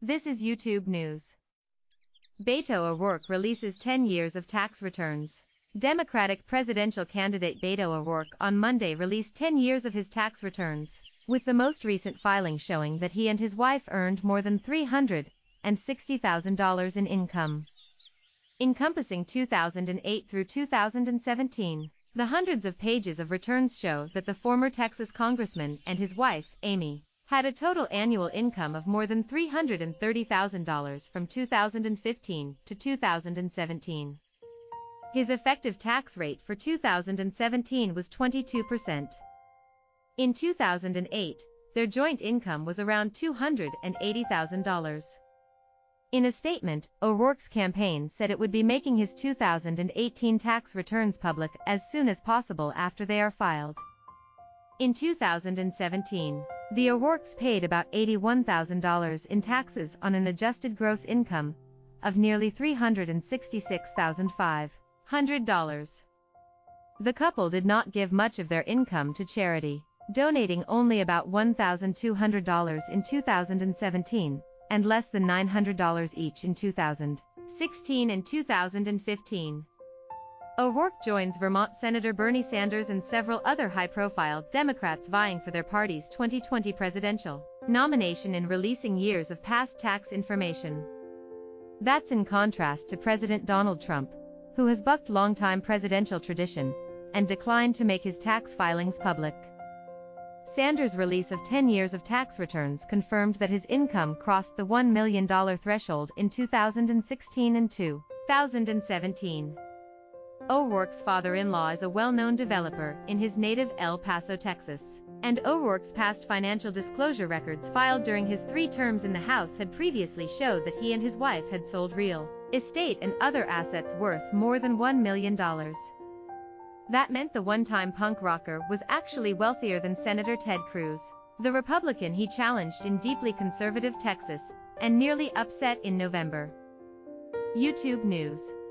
This is YouTube News. Beto O'Rourke releases 10 years of tax returns. Democratic presidential candidate Beto O'Rourke on Monday released 10 years of his tax returns, with the most recent filing showing that he and his wife earned more than $360,000 in income. Encompassing 2008 through 2017, the hundreds of pages of returns show that the former Texas congressman and his wife, Amy, had a total annual income of more than $330,000 from 2015 to 2017. His effective tax rate for 2017 was 22%. In 2008, their joint income was around $280,000. In a statement, O'Rourke's campaign said it would be making his 2018 tax returns public as soon as possible after they are filed. In 2017, the O'Rourkes paid about $81,000 in taxes on an adjusted gross income of nearly $366,500. The couple did not give much of their income to charity, donating only about $1,200 in 2017 and less than $900 each in 2016 and 2015. O'Rourke joins Vermont Senator Bernie Sanders and several other high-profile Democrats vying for their party's 2020 presidential nomination in releasing years of past tax information. That's in contrast to President Donald Trump, who has bucked longtime presidential tradition and declined to make his tax filings public. Sanders' release of 10 years of tax returns confirmed that his income crossed the $1 million threshold in 2016 and 2017. O'Rourke's father-in-law is a well-known developer in his native El Paso, Texas, and O'Rourke's past financial disclosure records filed during his 3 terms in the House had previously showed that he and his wife had sold real estate and other assets worth more than $1 million. That meant the one-time punk rocker was actually wealthier than Senator Ted Cruz, the Republican he challenged in deeply conservative Texas and nearly upset in November. YouTube News.